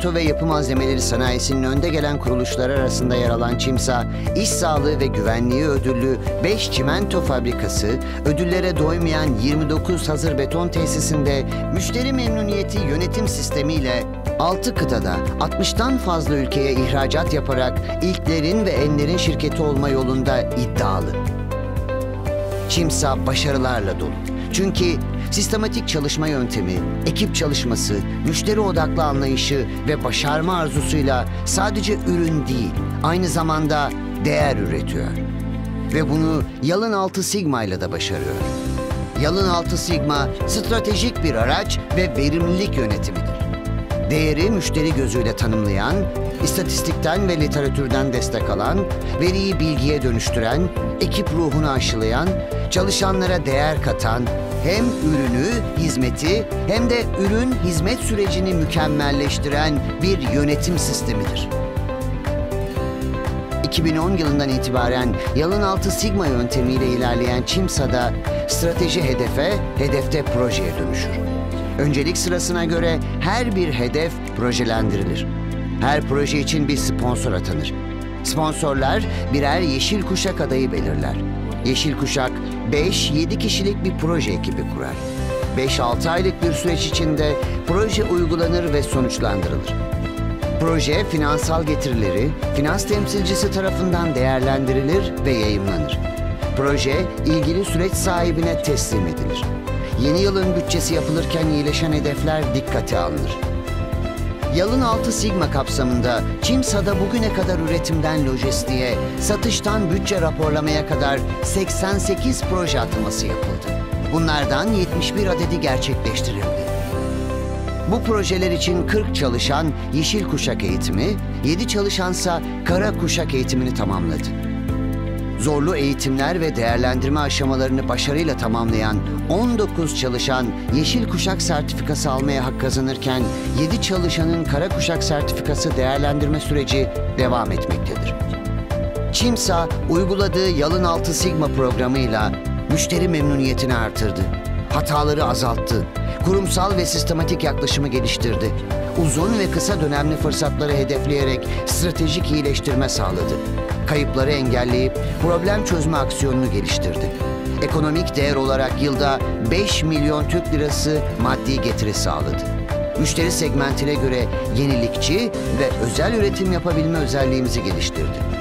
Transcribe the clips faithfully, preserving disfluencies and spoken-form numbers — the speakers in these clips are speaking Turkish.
çimento ve yapı malzemeleri sanayisinin önde gelen kuruluşları arasında yer alan Çimsa, İş Sağlığı ve Güvenliği ödüllü beş çimento fabrikası, ödüllere doymayan yirmi dokuz hazır beton tesisinde müşteri memnuniyeti yönetim sistemiyle altı kıtada altmıştan fazla ülkeye ihracat yaparak ilklerin ve enlerin şirketi olma yolunda iddialı. Çimsa başarılarla dolu. Çünkü sistematik çalışma yöntemi, ekip çalışması, müşteri odaklı anlayışı ve başarma arzusuyla sadece ürün değil, aynı zamanda değer üretiyor. Ve bunu Yalın Altı Sigma ile de başarıyor. Yalın Altı Sigma, stratejik bir araç ve verimlilik yönetimidir. Değeri müşteri gözüyle tanımlayan, istatistikten ve literatürden destek alan, veriyi bilgiye dönüştüren, ekip ruhunu aşılayan, çalışanlara değer katan, hem ürünü, hizmeti hem de ürün hizmet sürecini mükemmelleştiren bir yönetim sistemidir. iki bin on yılından itibaren Yalın Altı Sigma yöntemiyle ilerleyen Çimsa'da strateji hedefe, hedefte projeye dönüşür. Öncelik sırasına göre her bir hedef projelendirilir. Her proje için bir sponsor atanır. Sponsorlar birer yeşil kuşak adayı belirler. Yeşil kuşak beş yedi kişilik bir proje ekibi kurar. beş altı aylık bir süreç içinde proje uygulanır ve sonuçlandırılır. Proje finansal getirileri finans temsilcisi tarafından değerlendirilir ve yayımlanır. Proje ilgili süreç sahibine teslim edilir. Yeni yılın bütçesi yapılırken iyileşen hedefler dikkate alınır. Yalın Altı Sigma kapsamında Çimsa'da bugüne kadar üretimden lojistiğe, satıştan bütçe raporlamaya kadar seksen sekiz proje atılması yapıldı. Bunlardan yetmiş bir adedi gerçekleştirildi. Bu projeler için kırk çalışan yeşil kuşak eğitimi, yedi çalışansa kara kuşak eğitimini tamamladı. Zorlu eğitimler ve değerlendirme aşamalarını başarıyla tamamlayan on dokuz çalışan yeşil kuşak sertifikası almaya hak kazanırken yedi çalışanın kara kuşak sertifikası değerlendirme süreci devam etmektedir. Çimsa uyguladığı Yalın Altı Sigma programıyla müşteri memnuniyetini artırdı, hataları azalttı, kurumsal ve sistematik yaklaşımı geliştirdi, uzun ve kısa dönemli fırsatları hedefleyerek stratejik iyileştirme sağladı. Kayıpları engelleyip problem çözme aksiyonunu geliştirdi. Ekonomik değer olarak yılda beş milyon Türk lirası maddi getiri sağladı. Müşteri segmentine göre yenilikçi ve özel üretim yapabilme özelliğimizi geliştirdi.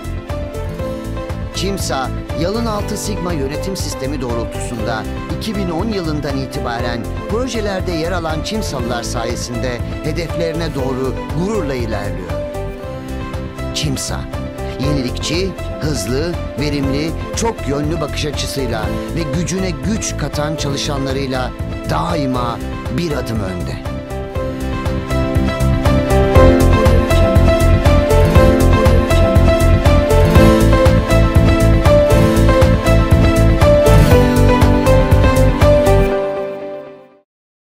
Çimsa, Yalın Altı Sigma yönetim sistemi doğrultusunda iki bin on yılından itibaren projelerde yer alan Çimsalılar sayesinde hedeflerine doğru gururla ilerliyor. Çimsa, yenilikçi, hızlı, verimli, çok yönlü bakış açısıyla ve gücüne güç katan çalışanlarıyla daima bir adım önde.